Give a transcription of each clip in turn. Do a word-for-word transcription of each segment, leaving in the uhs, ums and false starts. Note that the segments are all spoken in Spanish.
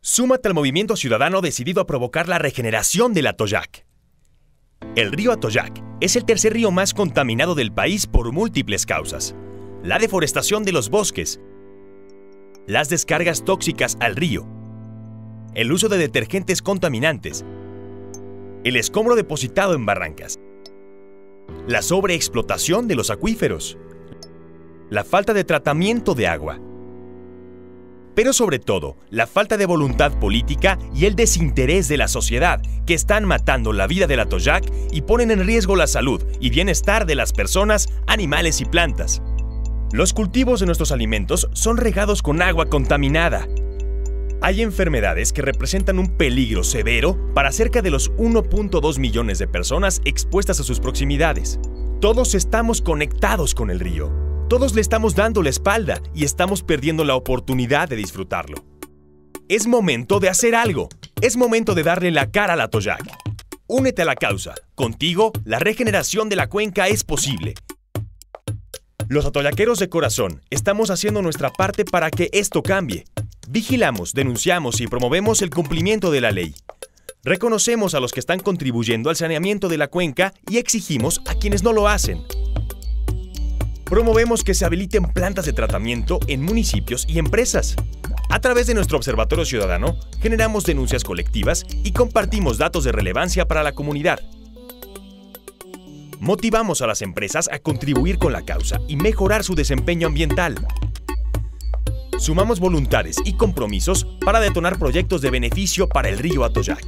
Súmate al movimiento ciudadano decidido a provocar la regeneración del Atoyac. El río Atoyac es el tercer río más contaminado del país por múltiples causas. La deforestación de los bosques, las descargas tóxicas al río, el uso de detergentes contaminantes, el escombro depositado en barrancas, la sobreexplotación de los acuíferos, la falta de tratamiento de agua, pero sobre todo, la falta de voluntad política y el desinterés de la sociedad que están matando la vida del Atoyac y ponen en riesgo la salud y bienestar de las personas, animales y plantas. Los cultivos de nuestros alimentos son regados con agua contaminada. Hay enfermedades que representan un peligro severo para cerca de los uno punto dos millones de personas expuestas a sus proximidades. Todos estamos conectados con el río. Todos le estamos dando la espalda y estamos perdiendo la oportunidad de disfrutarlo. Es momento de hacer algo. Es momento de darle la cara al Atoyac. Únete a la causa. Contigo, la regeneración de la cuenca es posible. Los atoyaqueros de corazón estamos haciendo nuestra parte para que esto cambie. Vigilamos, denunciamos y promovemos el cumplimiento de la ley. Reconocemos a los que están contribuyendo al saneamiento de la cuenca y exigimos a quienes no lo hacen. Promovemos que se habiliten plantas de tratamiento en municipios y empresas. A través de nuestro Observatorio Ciudadano, generamos denuncias colectivas y compartimos datos de relevancia para la comunidad. Motivamos a las empresas a contribuir con la causa y mejorar su desempeño ambiental. Sumamos voluntades y compromisos para detonar proyectos de beneficio para el río Atoyac.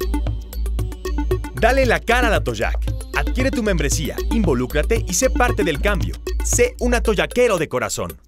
Dale la cara al Atoyac. Adquiere tu membresía, involúcrate y sé parte del cambio. Sé un atoyaquero de corazón.